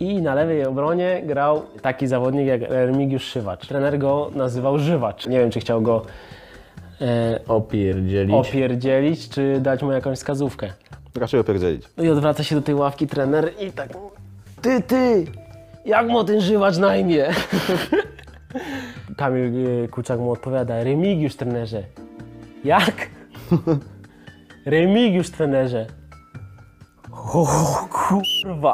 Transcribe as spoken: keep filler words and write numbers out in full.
I na lewej obronie grał taki zawodnik jak Remigiusz Szywacz. Trener go nazywał Żywacz. Nie wiem, czy chciał go e, Opierdzielić. opierdzielić, czy dać mu jakąś wskazówkę. Raczej opierdzielić. No i odwraca się do tej ławki trener i tak... Ty, ty! Jak mu ten Żywacz na imię? Kamil e, Kuczak mu odpowiada: Remigiusz, trenerze. Jak? Remigiusz, trenerze. O kurwa.